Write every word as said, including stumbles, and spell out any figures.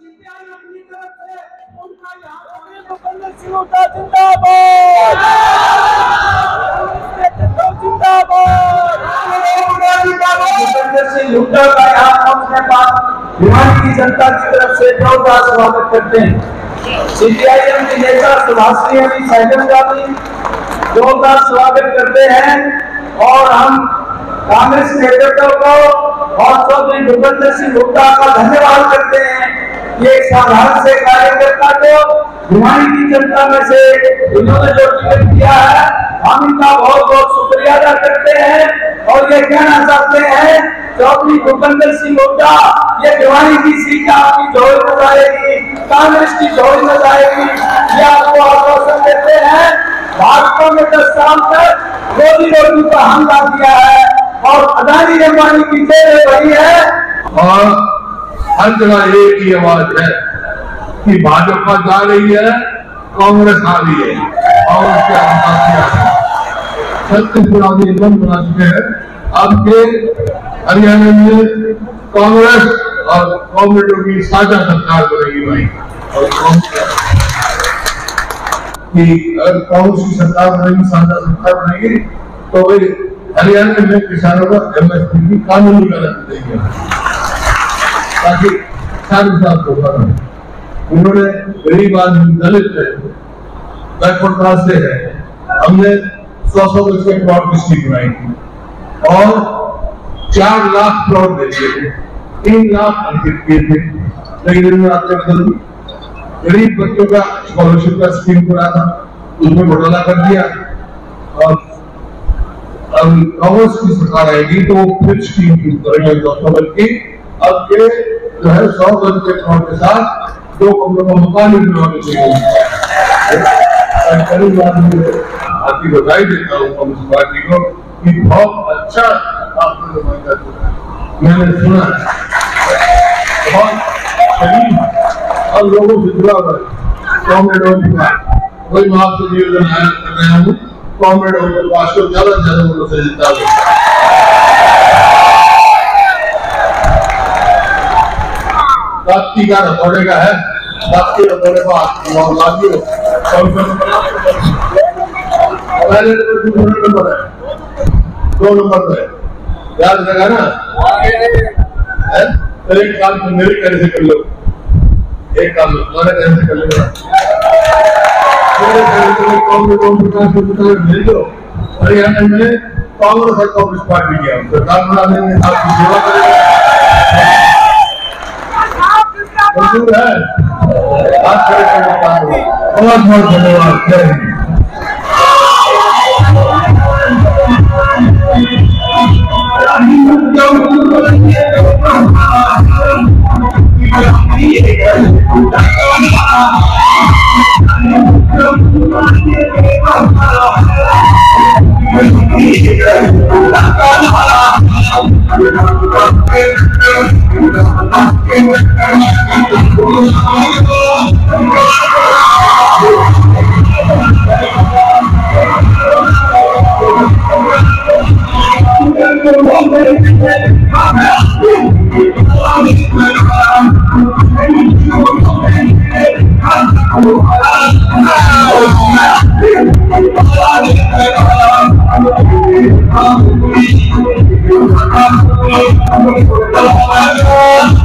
CPI अपनी तरफ से उनका यहाँ भूपेंद्र सिंह हुड्डा जिंदाबाद, जिंदाबाद, भूपेंद्र सिंह हुड्डा का यहाँ पहुंचने पर भिवानी की जनता की तरफ से जोरदार स्वागत करते हैं। सीपीआईएम की नेता सुभाषिनी अली सहगल का भी जोरदार स्वागत करते हैं और हम कांग्रेस नेतृत्व को और चौधरी भूपेंद्र सिंह हुड्डा का धन्यवाद करते हैं। ये साधारण से कार्यकर्ता को भिवानी की जनता में से इन्होंने जो टिकट दिया है, हम इनका बहुत बहुत शुक्रिया अदा करते हैं और ये कहना चाहते हैं चौधरी भूपेंद्र सिंह हुड्डा ये भिवानी की सीट आपकी झोली में जाएगी, कांग्रेस की झोली में जाएगी, ये आपको आश्वासन देते हैं। भाजपा में दस साल तक रोजी रोटी पर हमला किया है और अदानी अंबानी की जेल भरी है और हर जगह एक ही आवाज है कि भाजपा जा रही है, कांग्रेस आ रही है और उसके छत्तीसगढ़ आदि बंद बना चुके हैं। अब के हरियाणा में कांग्रेस और कांग्रेसों की साझा सरकार बनेगी भाई, और कि अगर कांग्रेस की सरकार बनेगी, साझा सरकार बनेगी तो भाई हरियाणा में किसानों को एमएसपी की कानूनी गारंटी देंगे ताकि सारे साथ होगा। उन्होंने गरीब आदमी दलित है, बैकवर्ड क्लास से है, हमने सौ सौ बच्चे प्लॉट की स्कीम बनाई थी और चार लाख प्लॉट दे दिए थे, तीन लाख अंकित किए थे। लेकिन इन्होंने आपके बदल गरीब बच्चों का स्कॉलरशिप का स्कीम करा था, उसमें घोटाला कर दिया और अब कांग्रेस की सरकार आएगी तो फिर स्कीम शुरू करेंगे दो सौ गज की। अब के जो है सौ गज के प्लॉट के साथ दो कमरों का मकान भी बनवाने चाहिए। आपकी बधाई देता हूँ कांग्रेस पार्टी को कि बहुत अच्छा आपने नुमाइंदा किया, मैंने सुना बहुत शरीफ और लोगों से जुड़ा हुआ है। कॉमरेडों की बात कोई मैं आपसे निवेदन कर रहा हूँ, कॉमरेडों के पास को ज्यादा से ज्यादा लोगों से जिता रात्रि का रखोड़े का है, रात्रि रखोड़े का लागियो नंबर है, दो नंबर पे याद रहेगा ना। तो एक काम तो मेरे कहने से कर लो, एक काम तुम्हारे कहने से कर लेना, भेज दो। हरियाणा में कांग्रेस और कांग्रेस पार्टी की हम सरकार बना देंगे, आपकी सेवा करेंगे। मंजूर है, बात करें बहुत बहुत धन्यवाद। जय हिंद। Oh,